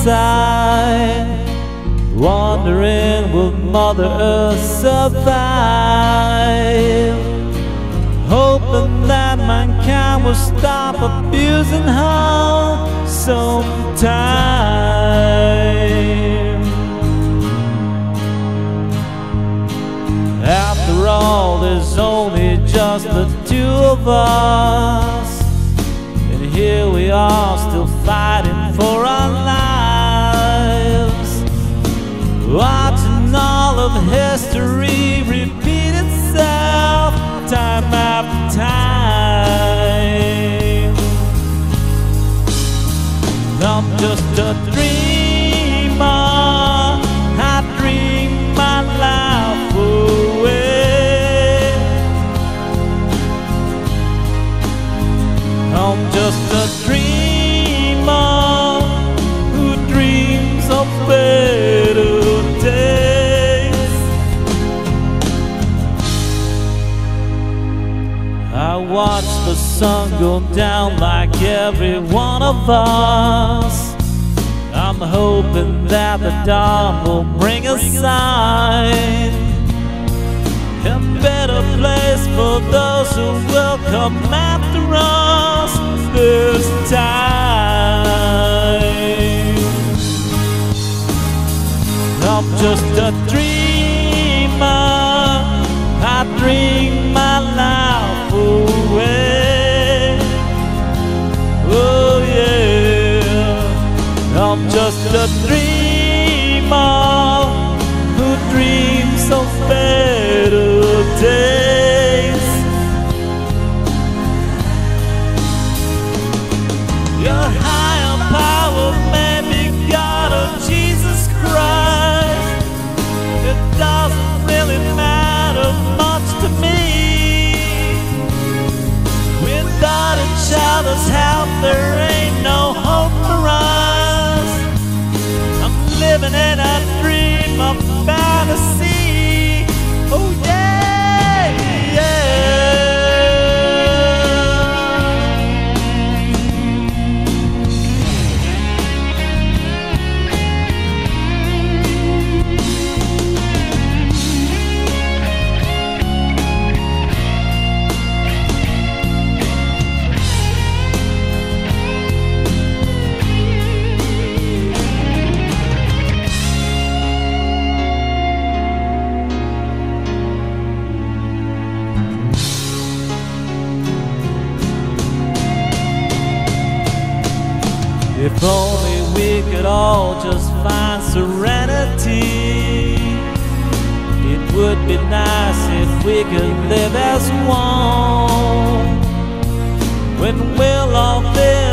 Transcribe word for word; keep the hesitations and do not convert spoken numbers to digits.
inside, wondering will Mother Earth survive, hoping that mankind will stop abusing her sometime. After all, there's only just the two of us, and here we are still fighting for our lives, watching all of history repeat itself time after time. I'm just a dreamer, I dream my life away. I'm just a dreamer who dreams of better days. I watch the sun go down like every one of us. I'm hoping that the dawn will bring a sign, a better place for those who will come after us this time. I'm just a dreamer, I dream my life away. Oh yeah, I'm just a dreamer who dreams of better days. Your higher power may be God or Jesus Christ, it doesn't really matter much to me. Without each other's help there ain't no hope for us. I'm living in a dream of fantasy. Oh yeah, yeah. If only we could all just find serenity, it would be nice if we could live as one. When we'll all live